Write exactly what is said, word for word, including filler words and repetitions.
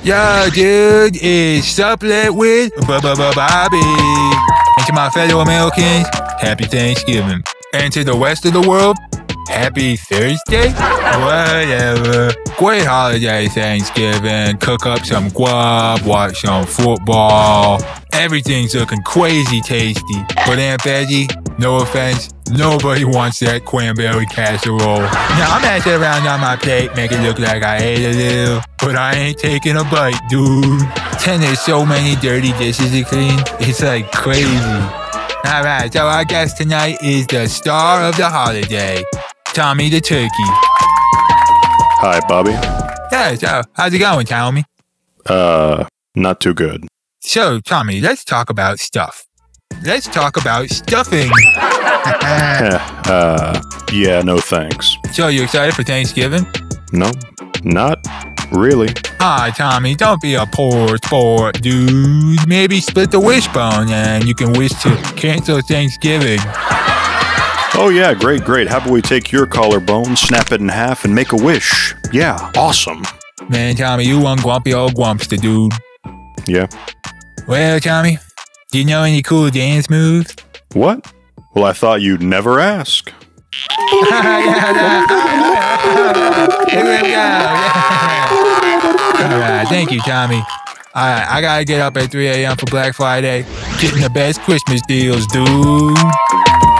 Yo, dude, it's SUP LATE with Bobby. And to my fellow Americans, happy Thanksgiving. And to the rest of the world, happy Thursday? Whatever. Great holiday Thanksgiving. Cook up some guap, watch some football. Everything's looking crazy tasty. But Aunt Betty, no offense, nobody wants that cranberry casserole. Now I'm gonna sit around on my plate, make it look like I ate a little, but I ain't taking a bite, dude. And there's so many dirty dishes to clean, it's like crazy. Alright, so our guest tonight is the star of the holiday, Tommy the Turkey. Hi, Bobby. Yeah, so how's it going, Tommy? Uh, not too good. So, Tommy, let's talk about stuff. Let's talk about stuffing. uh, yeah, no thanks. So, you excited for Thanksgiving? No, not really. Ah, Tommy, don't be a poor sport, dude. Maybe split the wishbone and you can wish to cancel Thanksgiving. Oh yeah, great, great. How about we take your collarbone, snap it in half, and make a wish? Yeah, awesome. Man, Tommy, you one grumpy old grumpster, dude. Yeah. Well, Tommy, do you know any cool dance moves? What? Well, I thought you'd never ask. Here we go. Alright, thank you, Tommy. Alright, I gotta get up at three A M for Black Friday. Getting the best Christmas deals, dude.